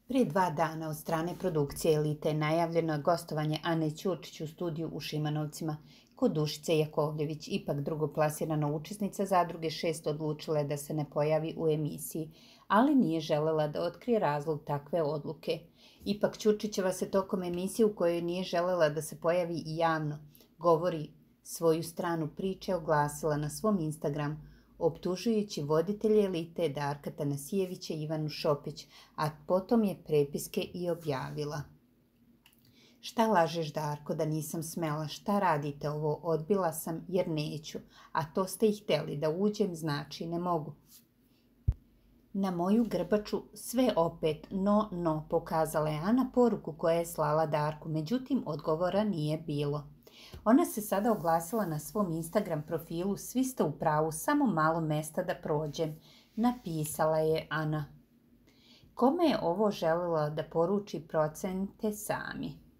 Prije 2 dana od strane produkcije Elite najavljeno je gostovanje Ane Ćurčić u studiju u Šimanovcima. Kod Dušice Jakovljević, ipak drugoplasirana učesnica Zadruge 6, odlučila je da se ne pojavi u emisiji, ali nije želela da otkrije razlog takve odluke. Ipak Ćurčićeva se tokom emisije u kojoj nije želela da se pojavi i javno govori svoju stranu priče oglasila na svom Instagramu, optužujući voditelje Elite Darka Tanasijevića i Ivanu Šopić, a potom je prepiske i objavila. Šta lažeš, Darko, da nisam smela? Šta radite ovo? Odbila sam jer neću, a to ste i hteli da uđem, znači ne mogu. Na moju grbaču sve opet no, pokazala je Ana poruku koja je slala Darku, međutim odgovora nije bilo. Ona se sada oglasila na svom Instagram profilu "Svi ste u pravu, samo malo mesta da prođem", napisala je Ana. Kome je ovo želela da poruči, procenite sami.